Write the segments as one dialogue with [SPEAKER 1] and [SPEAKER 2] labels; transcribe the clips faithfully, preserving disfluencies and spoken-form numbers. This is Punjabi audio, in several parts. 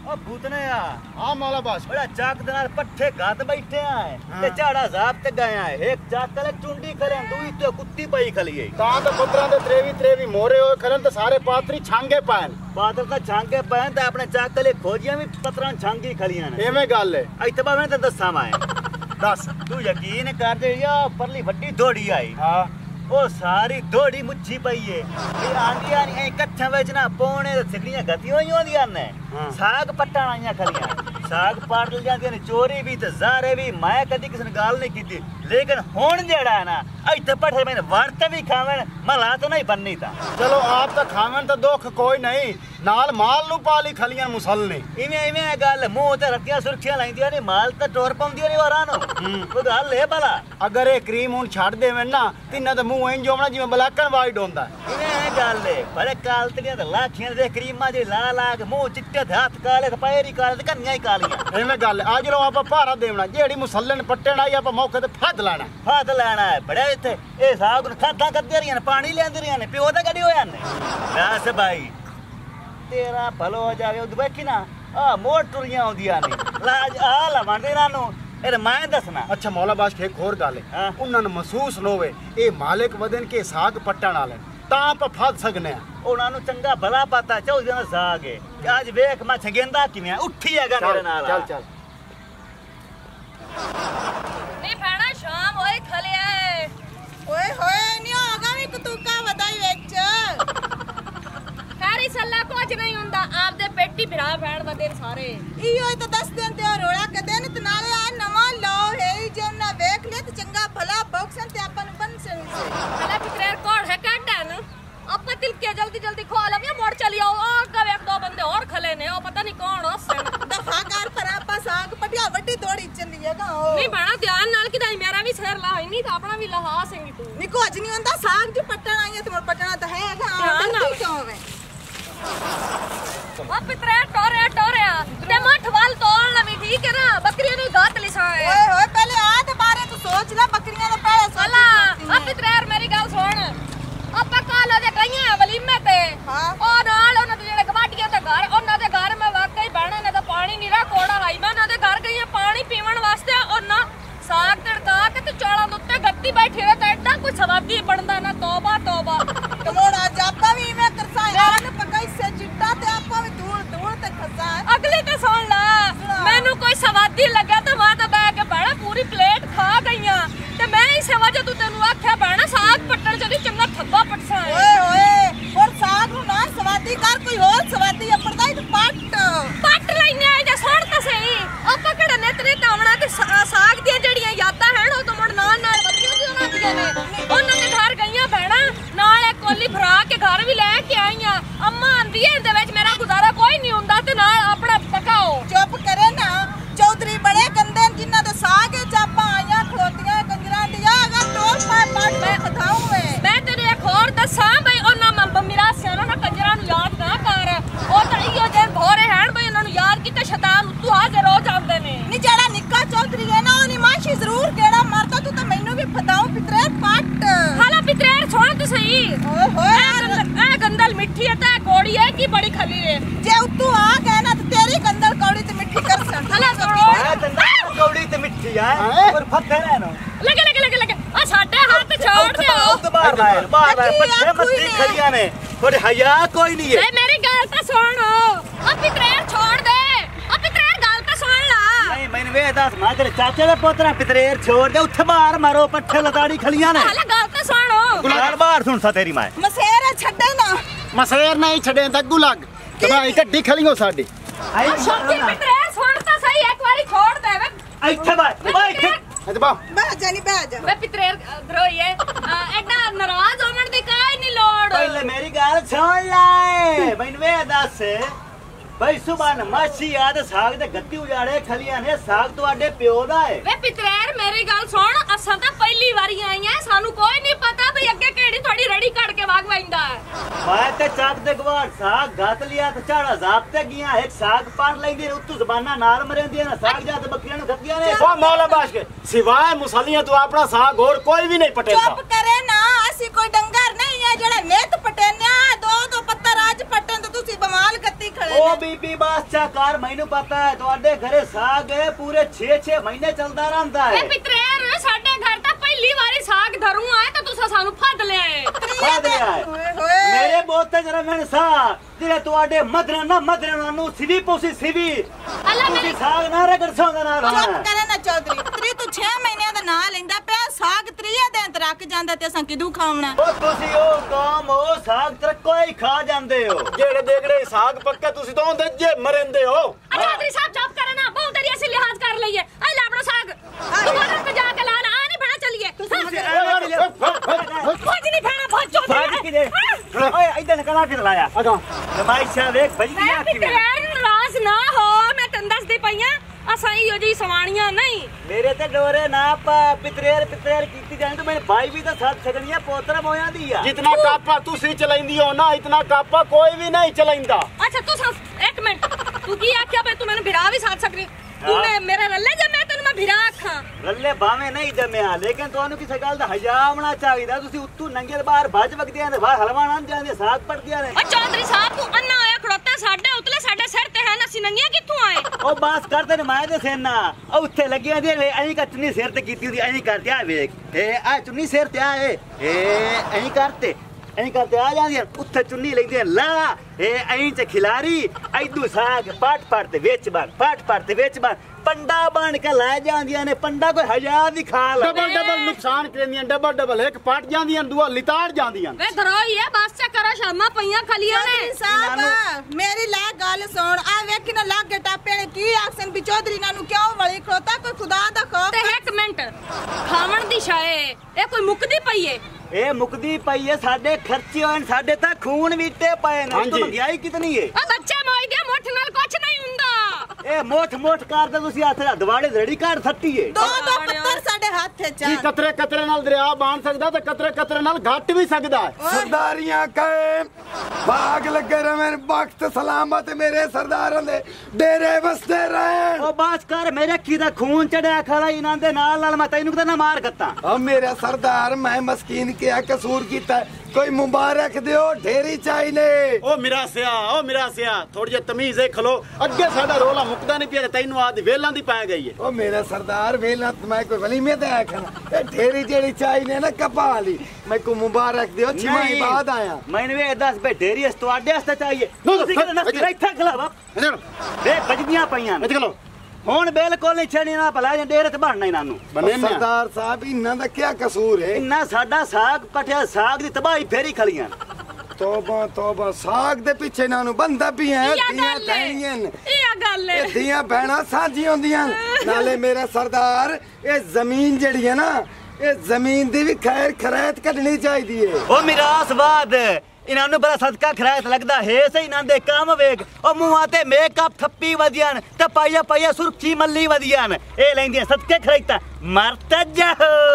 [SPEAKER 1] ओ भूतने आ
[SPEAKER 2] हां मौला बाश
[SPEAKER 1] बड़ा चाक दे नाल पट्ठे घात बैठे आए ते झाड़ा जाप ते गए आए एक चाक कले चुंडी करे दूई ते कुत्ती पई खलिए
[SPEAKER 2] ता तो पुत्रा दे त्रेवी त्रेवी मोरे होए खरन ते सारे पात्री छांगे पान
[SPEAKER 1] पात्र ता छांगे पान ते अपने चाक कले खोजियां भी पत्रा छांगी खलियां ने
[SPEAKER 2] एवें गल है
[SPEAKER 1] इतबा मैं ते दस्सां मैं
[SPEAKER 2] दस
[SPEAKER 1] तू यकीन कर दे या परली वड्डी दौड़ी आई
[SPEAKER 2] हां
[SPEAKER 1] ओ सारी दौड़ी मुच्छी पई है ये आंदियां नहीं कच्छा विच ना पौने ते सिकड़ियां गती होई होंदियां ने साग पट्टण आईयां खलियां साग पाड़ ले जांदियां ने चोरी भी ते ज़ारे भी मैं कदी किसी ने गाल नहीं कीती लेकिन हुण जेड़ा है ना इत्थे पट्ठे मैंने वर्त भी खावन मला तो नहीं बननी ता
[SPEAKER 2] चलो आप तो खावन तो दुख कोई नहीं नाल माल नु पाली खलियां मुसलने
[SPEAKER 1] इवें इवें गल मुंह ते रतियां सुर्खियां लाइंदियां ने माल ते टोर पाउंदियां ने वरां नु कोई गल है भला
[SPEAKER 2] अगर ये क्रीम हुण छड़ देवें ना तिन्ना ते मुंह इंज होवना जिवें ब्लैक एंड वाइट होंदा
[SPEAKER 1] इवें गल है बड़े कालतड़ियां ते लाखियां दे क्रीमां जे ला ला के मुंह चिट्टे ते हाथ काले ते पैर ही काले ते कन्नियां ही कालियां
[SPEAKER 2] एवें गल आज लो आप भारा देवना जेड़ी मुसलन पट्टण आई आप मौके ते फद लाना
[SPEAKER 1] फद लाना है बड़े इत्थे ए साग नु खादा करदे रहियां पानी लेंदे रहियां ने प्यो दा गड़ी होया ने बस भाई तेरा भलो हो जावे उद बैठी ना आ मोटरियां आउंदियां ने लाज आ लवांदे नानू ए मैं दसना
[SPEAKER 2] अच्छा मौला बाश एक होर गल है उन्हां नु महसूस होवे ए मालिक वदन के साग पट्टण वाले ता आप फद सकने
[SPEAKER 1] उन्हां नु चंगा भला पता चौदह दा साग है आज वेख मैं छगेंदा किवें उठी हैगा मेरे नाल
[SPEAKER 2] चल चल
[SPEAKER 3] नी भैणा शाम होए खले आए ओए होए नी होगा भी कतूका वदाई विच सारी सल्ला कुछ नहीं हुंदा आप दे पेटी भरा भैण वदे सारे इयो तो दस दिन ते रोड़ा कदे न ते नाले आ नवा लो है जे ना देख ले ते चंगा भला बॉक्सन ते अपन बन से भला फिक्रेर कोड है काटन आप तिलके जल्दी जल्दी खो लवे मोड़ चली आओ आगे एक दो बंदे और खले ने ओ पता नहीं कौन हसन दफा कर पर आपा साग पटिया वड्डी दौड़ी चली है गा नहीं बड़ा ध्यान नाल कि दाई मेरा भी सिर ला नहीं तो अपना भी लहा सेंगी तू नी कुछ नहीं हुंदा साग जो पट्टण आई है तुम पट्टना तो है गा ध्यान नाल क्यों वे ओ पितरे टोरे टोरे ते मठ वाल तोड़ लवी ठीक है ना बकरियां नी गात लिसा है ओए ओए पहले आ ते बारे तू सोच ले बकरियां तो पहले सोच ले ओ पितरे मेरी गल सुन ਆਪਾਂ ਕਾਲ ਦੇ ਗਈਆਂ ਵਲੀਮੇ ਤੇ ਉਹ ਨਾਲ ਉਹਨਾਂ ਦੇ ਜਿਹੜੇ ਗਵਾਟੀਆਂ ਦੇ ਘਰ ਉਹਨਾਂ ਦੇ ਘਰ ਮੈਂ ਵਾਕਈ ਬਹਿਣਾ ਨੇ ਤਾਂ ਪਾਣੀ ਨੀਰਾ ਕੋੜਾ ਹਾਈ ਮੈਂ ਉਹਨਾਂ ਦੇ ਘਰ ਗਈਆਂ ਪਾਣੀ ਪੀਵਣ ਵਾਸਤੇ ਉਹਨਾਂ ਸਾਗ ਤੜਕਾ ਕੇ ਤੇ ਚੌਲਾਂ ਦੇ ਉੱਤੇ ਗੱਤੀ ਬੈਠੇ ਹੋਏ ਤੇ ਐਡਾ ਕੋਈ ਸਵਾਦੀ ਬਣਦਾ ਨਾ ਤੋਬਾ ਤੋਬਾ ਟਮੋੜਾ ਜਾਪਾ ਵੀ ਮੈਂ ਕਰਸਾ ਯਾਰ ਨੇ ਪਕਾਈ ਸੇ ਚਿੱਟਾ ਤੇ ਆਪਾਂ ਵੀ ਧੂਲ ਧੂਲ ਤੇ ਖਸਾ ਅਗਲੀ ਤੇ ਸੁਣ ਲਾ ਮੈਨੂੰ ਕੋਈ ਸਵਾਦੀ ਲੱਗਾ ਤਾਂ ਮੈਂ ਤਾਂ ਬੈ ਕੇ ਬਹਿਣਾ ਪੂਰੀ ਪਲੇਟ ਖਾ ਗਈਆਂ ਤੇ ਮੈਂ ਇਸੇ ਵਜ੍ਹਾ ਤੂੰ ਤੈਨੂੰ ਆਖਿਆ ਬਹਿਣਾ ਸਾਗ ਪੱਟਣ ਚਲੀ ਚੰਗਾ ਥੱਬਾ ਪਟਸਾ ਓਏ ਓਏ ਹੋਰ ਸਾਗ ਨੂੰ ਨਾ ਸਵਾਦੀ ਕਰ ਕੋਈ ਹੋਰ ਸਵਾਦੀ ਅਪੜਦਾ ਹੀ ਪੱਟ ਪੱਟ ਲੈਨੇ ਆ ਜੇ ਸੁਣ ਤਾਂ ਸਹੀ ਆਪਾਂ ਕਿਹੜਾ ਨੇਤਰੇ ਤਾਵਣਾ ਤੇ ਸਾਗ ਦੀਆਂ ਜਿਹੜੀਆਂ ਯਾਦਾਂ ਹਨ ਉਹ ਤਾਂ ਮੁੜ ਨਾਲ ਨਾਲ ਵਧੀਆ ਜੀ ਉਹਨਾਂ ਦੀਆਂ ਨੇ ਉਹਨਾਂ ਦੇ ਘਰ ਗਈਆਂ ਬਹਿਣਾ ਨਾਲ ਇੱਕ ਕੋਲੀ ਭਰਾ ਕੇ ਘਰ ਵੀ ਲੈ ਕੇ ਆਈਆਂ ਅੰਮਾ ਆਂਦੀ ਹੈ ਇਹਦੇ ਵਿੱਚ ਮੇਰਾ ਗੁਜ਼ਾਰਾ ਕੋਈ ਨਹੀਂ ਹੁੰਦਾ ਤੇ ਨਾਲ ਆਪਣਾ ਪਕਾਓ ਚੁੱਪ ਕਰੇ ਨਾ ਚੌਧਰੀ ਬੜੇ ਗੰਦੇ ਜਿਨ੍ਹਾਂ ਦੇ ਸਾਗ ਚਾਪਾਂ ਆਈਆਂ ਖਲੋਤੀਆਂ ਕੰਜਰਾਂ ਦੀਆਂ ਅਗਾ ਟੋਲ ਪਾ ਪਾ ਮੈਂ ਖਤਾਉਂ ਵੇ ਮੈਂ ਤੈਨੂੰ ਇੱਕ ਹੋਰ ਦੱਸਾਂ ਬਈ ਉਹਨਾਂ ਮੰਬ ਮਿਰਾਸਿਆਂ ਨਾ ਕੰਜਰਾਂ ਨੂੰ ਯਾਦ ਨਾ ਕਰ ਉਹ ਤਾਂ ਇਹੋ ਜਿਹੇ ਭੋਰੇ ਹਨ ਬਈ ਉਹਨਾਂ ਨੂੰ ਯਾਦ ਕੀਤਾ ਸ਼ੈਤਾਨ ਉੱਤੋਂ ਹਾਜ਼ਰ ਹੋ ਜਾਂਦੇ ਨੇ ਨਹੀਂ ਜਿਹੜਾ ਨਿੱਕਾ ਚੌਧਰੀ ਹੈ ਨਾ ਉਹ ਨਿਮਾਸ਼ੀ ਜ਼ਰੂਰ ਕਿਹੜਾ ਮਰਦਾ ਤੂੰ ਤਾਂ ਮੈਨੂੰ ਵੀ ਫਤਾਉ ਪਿਤਰੇ ਪੱਟ ਹਾਲਾ ਪਿਤਰੇ ਸੁਣ ਤੂੰ ਸਹੀ ਓਏ ਹੋਏ ਇਹ ਗੰਦਲ ਮਿੱਠੀ ਹੈ ਤਾਂ ਕੋੜੀ ਹੈ ਕੀ ਬੜੀ ਖਲੀ ਹੈ ਜੇ ਉੱਤੋਂ ਆ ਗਏ ਨਾ ਤੇ ਤੇਰੀ ਗੰਦਲ ਕੌੜੀ ਤੇ ਮਿੱਠੀ ਕਰ ਸਕ ਹਾਲਾ
[SPEAKER 1] कौड़ी ते मिठी है और फत्ते रहनो
[SPEAKER 3] लगे लगे लगे लगे आ साडे हाथ छोड़ दे
[SPEAKER 1] ओ बाहर बाहर बाहर पत्ते मत्ती खलियां ने थोड़े हया कोई नहीं है
[SPEAKER 3] ए मेरी गल तो सुन ओ पितरेर छोड़ दे ओ पितरेर गल तो सुन ला
[SPEAKER 1] नहीं मैंने वे दस मां तेरे चाचे दा पोतरा पितरेर छोड़ दे उठे बाहर मारो पट्ठे लताड़ी खलियां ने
[SPEAKER 3] हाले गल तो सुन
[SPEAKER 1] गुलाल बाहर सुन सा तेरी मां
[SPEAKER 3] मसेर छड्डे ना
[SPEAKER 2] मसेर नहीं छड़े तक गुलग तबाई कड्डी खलियो साडी
[SPEAKER 3] आई पितरेर सुन तो सही एक बारी छोड़ दे
[SPEAKER 1] ਇੱਥੇ ਬਾਈ ਬਾਈ ਇੱਥੇ
[SPEAKER 2] ਇੱਥੇ ਬਾ
[SPEAKER 3] ਬਹਿ ਜਾ ਨਹੀਂ ਬਹਿ ਜਾ ਵੇ ਪਿਤਰੇਰ ਧਰੋਈ ਹੈ ਐਡਾ ਨਾਰਾਜ਼ ਹੋਣ ਦੀ ਕਾਈ ਨਹੀਂ ਲੋੜ
[SPEAKER 1] ਪਹਿਲੇ ਮੇਰੀ ਗੱਲ ਸੁਣ ਲੈ ਮੈਨੂੰ ਵੇ ਦੱਸ ਬਈ ਸੁਬਾਨ ਮਾਛੀ ਆਦ ਸਾਗ ਦੇ ਗੱਤੀ ਉਜਾੜੇ ਖਲੀਆਂ ਨੇ ਸਾਗ ਤੁਹਾਡੇ ਪਿਓ ਦਾ ਹੈ
[SPEAKER 3] ਵੇ ਪਿਤਰੇਰ ਮੇਰੀ ਗੱਲ ਸੁਣ ਅਸਾਂ ਤਾਂ ਪਹਿਲੀ ਵਾਰੀ ਆਈਆਂ ਸਾਨੂੰ ਕੋਈ ਨਹੀਂ ਪਤਾ ਬਈ ਅੱਗੇ ਕਿਹੜੀ ਤੁਹਾਡੀ ਰੜੀ ਕੱਢ ਕੇ ਵਾਗ ਵੈਂਦਾ ਹੈ
[SPEAKER 1] ਮੈਂ ਤੇ ਚੱਕ ਦੇ ਗਵਾਰ ਸਾਗ ਗਤ ਲਿਆ ਤੇ ਝਾੜਾ ਜ਼ਾਪ ਤੇ ਗਿਆ ਇੱਕ ਸਾਗ ਪਾਣ ਲੈਂਦੇ ਉੱਤੋਂ ਜ਼ਬਾਨਾਂ ਨਾਲ ਮਰੇਂਦੀਆਂ ਨੇ ਸਾਗ ਜਾ ਤੇ ਬੱਕਰੀਆਂ ਨੂੰ ਖੱਗੀਆਂ ਨੇ
[SPEAKER 2] ਓ ਮੌਲਾ ਬਾਸ਼ ਕੇ ਸਿਵਾਏ ਮੁਸਲੀਆਂ ਤੋਂ ਆਪਣਾ ਸਾਗ ਹੋਰ ਕੋਈ ਵੀ ਨਹੀਂ ਪਟੇਗਾ
[SPEAKER 3] ਚੁੱਪ ਕਰੇ ਨਾ ਅਸੀਂ ਕੋਈ ਡੰਗਰ ਨਹੀਂ ਹੈ ਜਿਹੜਾ ਨਿਤ ਪਟੇਨਿਆ ਦੋ ਦੋ ਪੱਤਰ ਆ
[SPEAKER 4] ਅੱਜ ਪੱਟਣ ਤੇ ਤੁਸੀਂ ਬਮਾਲ ਕੱਤੀ ਖੜੇ
[SPEAKER 1] ओ बीबी बादशाह कार मैनू पता है ਤੁਹਾਡੇ ਘਰੇ ਸਾਗ ਹੈ ਪੂਰੇ छह छह ਮਹੀਨੇ ਚੱਲਦਾ ਰਹਿੰਦਾ ਹੈ
[SPEAKER 3] ਇਹ ਪਿਤਰੇਰ ਸਾਡੇ ਘਰ ਤਾਂ ਪਹਿਲੀ ਵਾਰੀ ਸਾਗ ਧਰੂ ਆਏ ਤਾਂ ਤੁਸੀਂ ਸਾਨੂੰ ਫੱਦ ਲਿਆਏ
[SPEAKER 1] ਫੱਦ ਲਿਆਏ ਮੇਰੇ ਬੋਤੇ ਜਰਾ ਮੈਂ ਸਾ ਜਿਹੜੇ ਤੁਹਾਡੇ ਮਦਰਾਂ ਨਾ ਮਦਰਾਂ ਨੂੰ ਸਿਵੀ ਪੋਸੀ ਸਿਵੀ
[SPEAKER 3] ਅੱਲਾ
[SPEAKER 1] ਤੁਸੀਂ ਸਾਗ ਨਾ ਰਗੜ ਸੌਂਦਾ ਨਾ
[SPEAKER 4] ਚੁੱਪ ਕਰੇ ਨਾ ਚੌਧਰੀ ਤਰੀ ਤੂੰ छह ਮਹੀਨਿਆਂ ਦਾ ਨਾਂ ਲੈਂਦਾ ਪਿਆ ਸਾਗ ਤਰੀਏ ਦਿਨ ਤੇ ਰੱਖ ਜਾਂਦਾ ਤੇ ਅਸਾਂ ਕਿਦੂ ਖਾਵਣਾ
[SPEAKER 1] ਉਹ ਤੁਸੀਂ ਉਹ ਕਾਮ ਉਹ ਸਾਗ ਤਰਕੋ ਹੀ ਖਾ ਜਾਂਦੇ ਹੋ
[SPEAKER 2] ਜਿਹੜੇ ਦੇਖੜੇ ਸਾਗ ਪੱਕਾ ਤੁਸੀਂ ਤਾਂ ਉਹਦੇ ਜੇ ਮਰਿੰਦੇ ਹੋ
[SPEAKER 3] ਚੌਧਰੀ ਸਾਹਿਬ ਚੁੱਪ ਕਰੇ ਨਾ ਬਹੁਤ ਤੇਰੀ ਅਸੀਂ ਲਿਹਾਜ਼ ਕਰ ਲਈਏ ਐ ਲੈ ਆਪਣਾ ਸਾਗ ਦੁਬਾਰਾ ਤੇ ਜਾ ਕੇ ਲਾਣਾ ਆ ਨਹੀਂ ਬਣਾ ਚਲੀਏ ਫੌਜ ਨਹੀਂ ਫਾਣਾ ਫੌਜ ਚੌਧਰੀ
[SPEAKER 1] ਫੌਜ ਕਿਦੇ ਓਏ ਇਧਰ ਕਲਾ ਕੇ ਲਾਇਆ ਅਗਾ ਰਮਾਇਸ਼ਾ ਵੇਖ ਭਜਦੀ ਆ ਕਿਵੇਂ
[SPEAKER 3] ਨਾਰਾਜ਼ ਨਾ ਹੋ ਮੈਂ ਤੈਨੂੰ ਦੱਸਦੀ ਪਈਆਂ ਅਸਾਂ ਇਹੋ ਜੀ ਸਵਾਣੀਆਂ ਨਹੀਂ
[SPEAKER 1] ਮੇਰੇ ਤੇ ਡੋਰੇ ਨਾ ਪਾ ਪਿਤਰੇਰ ਪਿਤਰੇਰ ਕੀਤੀ ਜਾਣੀ ਤੇ ਮੇਰੇ ਭਾਈ ਵੀ ਤਾਂ ਸਾਥ ਛਗਣੀਆਂ ਪੋਤਰਾ ਮੋਇਆਂ ਦੀ ਆ
[SPEAKER 2] ਜਿਤਨਾ ਕਾਪਾ ਤੁਸੀਂ ਚਲਾਈਂਦੀ ਹੋ ਨਾ ਇਤਨਾ ਕਾਪਾ ਕੋਈ ਵੀ ਨਹੀਂ ਚਲਾਈਂਦਾ
[SPEAKER 3] ਅੱਛਾ ਤੂੰ ਇੱਕ ਮਿੰਟ ਤੂੰ ਕੀ ਆਖਿਆ ਬਈ ਤੂੰ ਮੈਨੂੰ ਵਿਰਾ ਵੀ ਸਾਥ ਸਕਦੀ ਤੂੰ ਮੈਂ ਮੇਰੇ ਰੱਲੇ ਜਾਂ ਮੈਂ ਤੈਨੂੰ ਮੈਂ ਵਿਰਾ ਆਖਾਂ
[SPEAKER 1] ਰੱਲੇ ਭਾਵੇਂ ਨਹੀਂ ਜੰਮਿਆ ਲੇਕਿਨ ਤੁਹਾਨੂੰ ਕਿਸੇ ਗੱਲ ਦਾ ਹਜਾ ਆਉਣਾ ਚਾਹੀਦਾ ਤੁਸੀਂ ਉੱਤੋਂ ਨੰਗੇ ਬਾਹਰ ਭੱਜ ਵਗਦਿਆਂ ਨੇ ਬਾਹਰ ਹਲਵਾਣਾ ਜਾਂਦੇ ਸਾਗ ਪੜਦੀਆਂ ਨੇ
[SPEAKER 3] ਓ ਚੌਧਰੀ ਸਾਹਿਬ ਤੂੰ ਅੰਨਾ ਆਇਆ ਖੜੋਤਾ ਸਾਡੇ ਉਤਲੇ ਸਾਡੇ ਸਿਰ ਤੇ ਹਨ ਅਸੀਂ ਨੰਗੀਆਂ ਕਿੱਥੋਂ ਆਏ
[SPEAKER 1] ਉਹ ਬਾਸ ਕਰਦੇ ਨੇ ਮੈਂ ਦੇ ਸੇਨਾ ਉਹ ਉੱਥੇ ਲੱਗੀਆਂ ਦੀ ਐਂ ਕੱਟਣੀ ਸਿਰ ਤੇ ਕੀਤੀ ਹੁੰਦੀ ਐਂ ਕਰਦੇ ਆ ਵੇਖ ਇਹ ਆ ਚੁੰਨੀ ਸਿਰ ਤੇ ਆਏ ਇਹ ਐਂ ਕਰਤੇ ਐਂ ਕਰਦੇ ਆ ਜਾਂਦੀਆਂ ਉੱਥੇ ਚੁੰਨੀ ਲੈਂਦੀਆਂ ਲਾ ਇਹ ਐਂ ਚ ਖਿਲਾਰੀ ਐਦੂ ਸਾਗ ਪਾਟ ਪਾਟ ਤੇ ਵਿੱਚ ਬਣ ਪਾਟ ਪਾਟ ਤੇ ਵਿੱਚ ਬਣ ਪੰਡਾ ਬਣ ਕੇ ਲੈ ਜਾਂਦੀਆਂ ਨੇ ਪੰਡਾ ਕੋਈ ਹਜ਼ਾਰ ਦੀ ਖਾ ਲੈ
[SPEAKER 2] ਡਬਲ ਡਬਲ ਨੁਕਸਾਨ ਕਰਦੀਆਂ ਡਬਲ ਡਬਲ ਇੱਕ ਪਟ ਜਾਂਦੀਆਂ ਦੂਆ ਲਿਤਾੜ ਜਾਂਦੀਆਂ
[SPEAKER 3] ਵੇ ਧਰੋਈ ਹੈ ਬਸ ਚ ਕਰੋ ਸ਼ਰਮਾ ਪਈਆਂ ਖਲੀਆਂ ਨੇ
[SPEAKER 4] ਸਾਹਿਬ ਮੇਰੀ ਲੈ ਗੱਲ ਸੁਣ ਆ ਵੇਖ ਨਾ ਲੱਗ ਟਾਪੇ ਨੇ ਕੀ ਆਖਣ ਵੀ ਚੌਧਰੀ ਨਾਲ ਨੂੰ ਕਿਉਂ ਵਲੀ ਖੋਤਾ ਕੋਈ ਖੁਦਾ ਦਾ ਖੌਫ
[SPEAKER 3] ਤੇ ਇੱਕ ਮਿੰਟ ਖਾਵਣ ਦੀ ਸ਼ਾਏ ਇਹ ਕੋਈ ਮੁੱਕਦੀ ਪਈ ਏ
[SPEAKER 1] ਇਹ ਮੁਕਦੀ ਪਈ ਏ ਸਾਡੇ ਖਰਚੇ ਹੋਏ ਸਾਡੇ ਤਾਂ ਖੂਨ ਵੀਟੇ ਪਏ ਨੇ ਤੋਂ ਮਹਿੰਗਾਈ ਕਿਤਨੀ ਏ
[SPEAKER 3] ਆ ਬੱਚੇ ਮੋਈ ਦੇ ਮੁੱਠ ਨਾਲ ਕੁਛ ਨਹੀਂ ਹੁੰਦਾ
[SPEAKER 1] ਇਹ ਮੋਠ ਮੋਠ ਕਰਦੇ ਤੁਸੀਂ ਹੱਥ ਦਵਾੜੇ ਰੜੀ ਕਾੜ ਸੱਟੀ ਏ
[SPEAKER 4] ਦੋ ਦੋ ਪੱਤਰ ਸਾਡੇ ਹੱਥ ਚ
[SPEAKER 2] ਕੀ ਕਤਰੇ ਕਤਰੇ ਨਾਲ ਦਰਿਆ ਬਾਣ ਸਕਦਾ ਤੇ ਕਤਰੇ ਕਤਰੇ ਨਾਲ ਘਟ ਵੀ ਸਕਦਾ ਹੈ
[SPEAKER 5] ਸਰਦਾਰੀਆਂ ਕਾਇਮ ਬਾਗ ਲੱਗੇ ਰਵੇਂ ਵਕਤ ਸਲਾਮਤ ਮੇਰੇ ਸਰਦਾਰਾਂ ਦੇ ਡੇਰੇ ਵਸਦੇ ਰਹਿਣ
[SPEAKER 1] ਉਹ ਬਾਸ ਕਰ ਮੇਰੇ ਕੀ ਦਾ ਖੂਨ ਚੜਿਆ ਖੜਾ ਇਹਨਾਂ ਦੇ ਨਾਲ ਨਾਲ ਮੈਂ ਤੈਨੂੰ ਕਿਤੇ ਨਾ ਮਾਰ ਗੱਤਾ
[SPEAKER 5] ਓ ਮੇਰੇ ਸਰਦਾਰ ਮੈਂ ਮਸਕੀਨ ਕਿਆ ਕਸੂਰ ਕੀਤਾ ਕੋਈ ਮੁਬਾਰਕ ਦਿਓ ਢੇਰੀ ਚਾਹੀਨੇ
[SPEAKER 2] ਓ ਮੇਰਾ ਸਿਆ ਓ ਮੇਰਾ ਸਿਆ ਥੋੜੀ ਜਿਹੀ ਤਮੀਜ਼ ਹੈ ਖਲੋ ਅੱਗੇ ਸਾਡਾ ਰੋਲਾ ਮੁੱਕਦਾ ਨਹੀਂ ਪਿਆ ਤੈਨੂੰ ਆਦ ਵੇਲਾਂ ਦੀ ਪੈ ਗਈ ਹੈ
[SPEAKER 5] ਓ ਮੇਰੇ ਸਰਦਾਰ ਵੇਲਾਂ ਮੈਂ ਕੋਈ ਵਲੀਮੇ ਤੇ ਆਖਣਾ ਇਹ ਢੇਰੀ ਜਿਹੜੀ ਚਾਹੀਨੇ ਨਾ ਕਪਾਲੀ ਮੈਂ ਕੋ ਮੁਬਾਰਕ ਦਿਓ ਛਮਾਈ ਬਾਅਦ ਆਇਆ
[SPEAKER 1] ਮੈਨੂੰ ਇਹ ਦੱਸ ਬੇ ਢੇਰੀ ਇਸ ਤੁਹਾਡੇ ਵਾਸਤੇ ਚਾਹੀਏ ਤੁਸੀਂ ਕਿਹੜਾ ਨਸ ਇੱਥੇ ਖਲਾਵਾ ਵੇ ਵੱਜਦੀਆਂ ਪਈਆਂ
[SPEAKER 2] ਇੱਥੇ ਖਲੋ
[SPEAKER 1] ਹੁਣ ਬਿਲਕੁਲ ਨਹੀਂ ਛਣੀ ਨਾ ਭਲਾ ਜਾਂ ਡੇਰੇ ਤੇ ਬਣਨਾ ਇਹਨਾਂ ਨੂੰ
[SPEAKER 5] ਸਰਦਾਰ ਸਾਹਿਬ ਇਹਨਾਂ ਦਾ ਕੀ ਕਸੂਰ ਹੈ
[SPEAKER 1] ਇੰਨਾ ਸਾਡਾ ਸਾਗ ਪਟਿਆ ਸਾਗ ਦੀ ਤਬਾਹੀ ਫੇਰੀ ਖਲੀਆਂ
[SPEAKER 5] ਤੋਬਾ ਤੋਬਾ ਸਾਗ ਦੇ ਪਿੱਛੇ ਇਹਨਾਂ ਨੂੰ ਬੰਦਾ ਪੀਆਂ ਦੀਆਂ ਥੈਣੀਆਂ
[SPEAKER 3] ਇਹ ਆ ਗੱਲ
[SPEAKER 5] ਇਹ ਦੀਆਂ ਭੈਣਾਂ ਸਾਂਝੀਆਂ ਹੁੰਦੀਆਂ ਨਾਲੇ ਮੇਰਾ ਸਰਦਾਰ ਇਹ ਜ਼ਮੀਨ ਜਿਹੜੀ ਹੈ ਨਾ ਇਹ ਜ਼ਮੀਨ ਦੀ ਵੀ ਖੈਰ ਖਰਾਇਤ ਕੱਢਣੀ ਚਾਹੀਦੀ ਹੈ
[SPEAKER 1] ਉਹ ਮਿਰਾਸਵਾਦ ਇਹਨਾਂ ਨੂੰ ਬੜਾ ਸਦਕਾ ਖਰਾਇਤ ਲੱਗਦਾ ਹੈ ਸਹੀ ਇਹਨਾਂ ਦੇ ਕੰਮ ਵੇਖ ਉਹ ਮੂੰਹਾਂ ਤੇ ਮੇਕਅਪ ਥੱਪੀ ਵਧੀਆਂ ਤੇ ਪਾਈਆ ਪਾਈਆ ਸੁਰਖੀ ਮੱਲੀ ਵਧੀਆਂ ਇਹ ਲੈਂਦੀਆਂ ਸਦਕੇ ਖਰਾਇਤਾ ਮਰਤਾ ਜਾ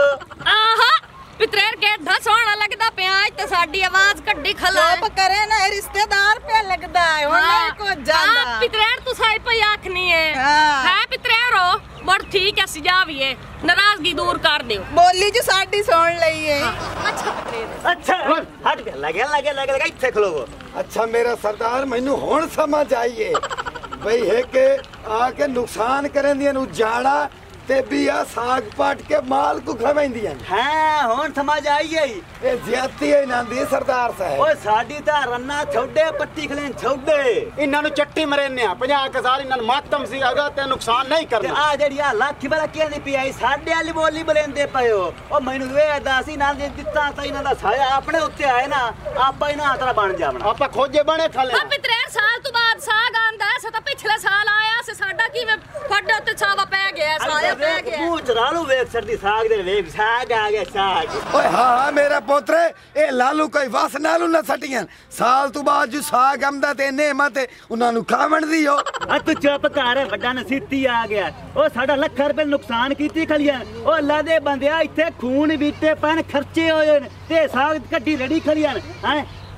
[SPEAKER 3] ਆਹਾ ਪਿਤਰੇਰ ਕਿੱਡਾ ਸੋਹਣਾ ਲੱਗਦਾ ਪਿਆ ਤੇ ਸਾਡੀ ਆਵਾਜ਼ ਕੱਢੀ ਖਲਾ
[SPEAKER 4] ਚੁੱਪ ਕਰੇ ਨਾ ਇਹ ਰਿਸ਼ਤੇਦਾਰ ਪਿਆ ਲੱਗਦਾ ਹੈ ਹੁਣ ਨਹੀਂ ਕੋ ਜਾਂਦਾ
[SPEAKER 3] ਪਿਤਰੇਰ ਤੂੰ ਸਾਈ ਪਈ ਆਖਨੀ ਹੈ
[SPEAKER 4] ਹਾਂ।
[SPEAKER 3] ਹੈ ਪਿਤਰੇਰੋ ਬੜ ਠੀਕ ਹੈ ਸਜਾਵੀਏ ਨਾਰਾਜ਼ਗੀ ਦੂਰ ਕਰ ਦਿਓ
[SPEAKER 4] ਬੋਲੀ ਜੀ ਸਾਡੀ ਸੁਣ ਲਈਏ
[SPEAKER 3] ਅੱਛਾ ਪਿਤਰੇਰ
[SPEAKER 1] ਅੱਛਾ ਹਟ ਗਿਆ ਲੱਗੇ ਲੱਗੇ ਲੱਗੇ ਲੱਗੇ ਇੱਥੇ ਖਲੋਵੋ
[SPEAKER 5] ਅੱਛਾ ਮੇਰਾ ਸਰਦਾਰ ਮੈਨੂੰ ਹੁਣ ਸਮਝ ਆਈਏ ਬਈ ਹੈ ਕਿ ਆ ਕੇ ਨੁਕਸਾਨ ਕਰਨ ਦੀਆਂ ਨੂੰ ਜਾੜਾ ਤੇ ਵੀ ਆ ਸਾਗ ਪਾਟ ਕੇ ਮਾਲ ਕੋ ਖਵਾਈਂਦੀਆਂ
[SPEAKER 1] ਹਾਂ ਹੁਣ ਸਮਝ ਆਈ ਗਈ
[SPEAKER 5] ਇਹ ਜ਼ਿਆਦਤੀ ਹੈ ਇਹਨਾਂ ਦੀ ਸਰਦਾਰ ਸਾਹਿਬ
[SPEAKER 1] ਓਏ ਸਾਡੀ ਤਾਂ ਰੰਨਾ ਛੋਡੇ ਪੱਟੀ ਖਲੇਨ ਛੋਡੇ
[SPEAKER 2] ਇਹਨਾਂ ਨੂੰ ਚੱਟੀ ਮਰੇਨੇ ਆ ਪੰਜਾਹ ਹਜ਼ਾਰ ਇਹਨਾਂ ਨੂੰ ਮਾਤਮ ਸੀ ਅਗਾ ਤੇ ਨੁਕਸਾਨ ਨਹੀਂ
[SPEAKER 1] ਤੇ
[SPEAKER 2] ਕਰਨਾ
[SPEAKER 1] ਆ ਜਿਹੜੀ ਆ ਲੱਖ ਵਾਲਾ ਕਿਹਦੀ ਪਈ ਆਈ ਸਾਡੇ ਵਾਲੀ ਬੋਲੀ ਬਲੇਂਦੇ ਪਇਓ ਉਹ ਮੈਨੂੰ ਵੇ ਦੱਸੀ ਨਾਲ ਜੇ ਦਿੱਤਾ ਤਾਂ ਇਹਨਾਂ ਦਾ ਸਾਇਆ ਆਪਣੇ ਉੱਤੇ ਆਏ ਨਾ ਆਪਾਂ ਇਹਨਾਂ ਹੱਥਰਾ ਬਣ ਜਾਵਣਾ
[SPEAKER 2] ਆਪਾਂ ਖੋਜੇ ਬਣੇ ਥਲੇ
[SPEAKER 3] ਆ ਪਿਤਰੇਰ ਸਾਲ ਤੋਂ ਬਾਅਦ ਸਾਗ ਆਂਦਾ ਸਾ ਤਾਂ ਪਿਛਲੇ ਸਾਲ ਆਇਆ ਸੀ ਸਾਡਾ ਕਿਵੇਂ ਫੱਡੇ ਉੱਤੇ ਛਾਵਾ ਪੈ ਗਿਆ ਸਾਇਆ ਪੈ ਗਿਆ
[SPEAKER 1] ਮੂੰਹ ਚਰਾ ਲੂ ਵੇਖ ਸਰਦੀ ਸਾਗ ਦੇ ਵੇਖ ਸਾਗ ਆ ਗਿਆ ਸਾਗ
[SPEAKER 5] ਓਏ ਹਾਂ ਹਾਂ ਮੇਰਾ ਪੋਤਰੇ ਇਹ ਲਾਲੂ ਕੋਈ ਵਸ ਨਾਲੂ ਨਾ ਸਟੀਆਂ ਸਾਲ ਤੋਂ ਬਾਅਦ ਜੋ ਸਾਗ ਆਮਦਾ ਤੇ ਨੇਮਤ ਉਹਨਾਂ ਨੂੰ ਖਾਵਣ ਦਿਓ
[SPEAKER 1] ਆ ਤੂੰ ਚੁੱਪ ਕਰ ਵੱਡਾ ਨਸੀਤੀ ਆ ਗਿਆ ਉਹ ਸਾਡਾ ਲੱਖਾਂ ਰੁਪਏ ਨੁਕਸਾਨ ਕੀਤੀ ਖਲੀਆਂ ਉਹ ਅੱਲਾ ਦੇ ਬੰਦਿਆ ਇੱਥੇ ਖੂਨ ਬੀਤੇ ਪੈਣ ਖਰਚੇ ਹੋਏ ਨੇ ਤੇ ਸਾਗ ਕੱਢੀ ਰੜੀ ਖਲੀਆਂ ਹੈ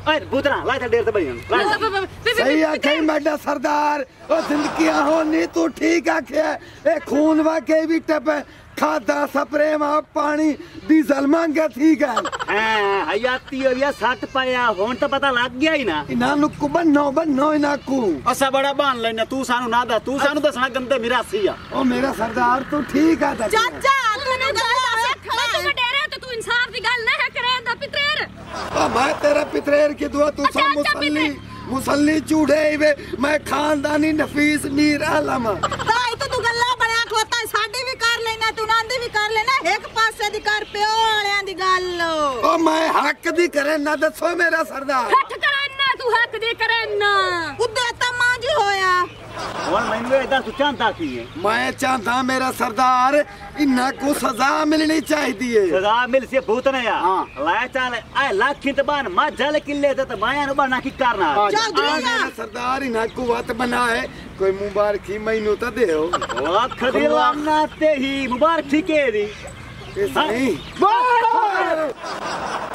[SPEAKER 1] ओए बूतरा ला ता डेर ते बड़ी
[SPEAKER 5] सही आखे मेरा सरदार ओ जिंदगी हो नहीं तू ठीक आखे ए खून वाके भी टपे खादा स्प्रे मा पानी डीजल मांगे थी गल
[SPEAKER 1] हां हयाती हो या सट पाया हुन तो पता लग गया ही ना
[SPEAKER 5] इना नु को बन्नो बन्नो इना को
[SPEAKER 2] असा बड़ा बांध लेना तू सानू ना दा तू सानू दसना गंदे मिरासी आ
[SPEAKER 5] ओ मेरा सरदार तू ठीक आ
[SPEAKER 4] चाचा तूने गल
[SPEAKER 3] तू डेरे तो तू इंसाफ दी गल नहीं करेंदा पितरेर
[SPEAKER 5] ओ मैं तेरा पितरेर की दुआ तू सा मुसल्ली मुसल्ली चूड़े वे मैं खानदानी नफीस मीर आलम
[SPEAKER 4] ताई तो तू गल्ला बड़ा खोता साडी भी कर लेना तू नांदी भी कर लेना एक पासे दी कर पियो वालियां दी गल
[SPEAKER 5] ओ मैं हक दी करे ना दसो मेरा सरदार
[SPEAKER 3] हक करना तू हक दी करना
[SPEAKER 4] उदे तमा जी होया
[SPEAKER 1] हुन मैनू इदा तू चाहता की है
[SPEAKER 5] मैं चाहता मेरा सरदार इन्ना को सजा मिलनी चाहिदी है
[SPEAKER 1] सजा मिल से भूत ने या
[SPEAKER 5] हां
[SPEAKER 1] ला चल ए लाख त बान मा जल किले ते माया नु बना की करना
[SPEAKER 5] मेरा सरदार इन्ना को बात बनाए कोई मुबारकी मैनू तो देओ
[SPEAKER 1] ओ खदी लाना ते ही मुबारकी के दी
[SPEAKER 5] सही